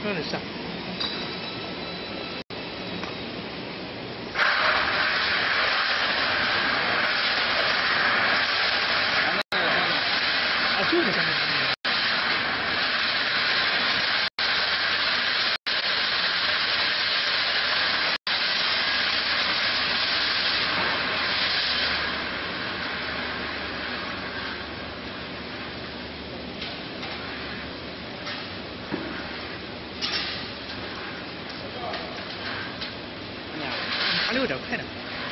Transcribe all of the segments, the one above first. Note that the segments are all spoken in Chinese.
真的是。啊，就是这样。 哪里有点快点？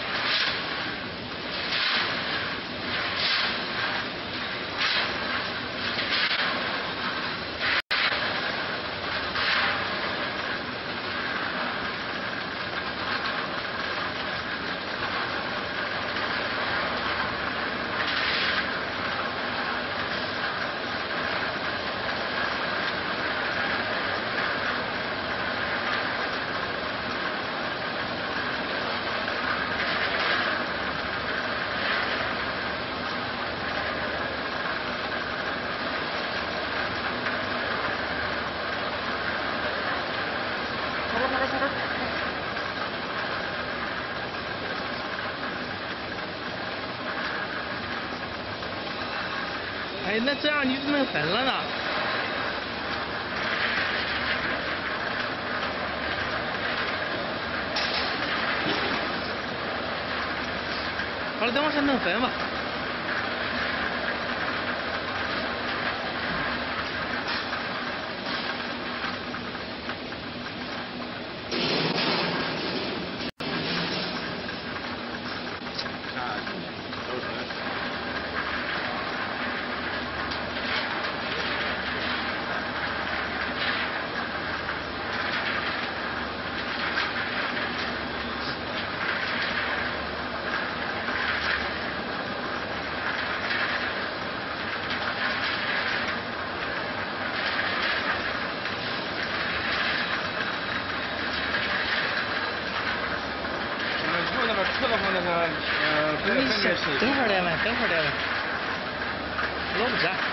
哎，那这样你就弄粉了呢？好了，等会儿先弄粉吧。等会儿再问，等会儿再问，老不着。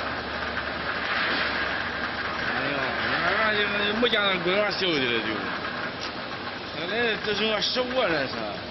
哎呦，没见那龟儿小的了就，那这是我15个人是。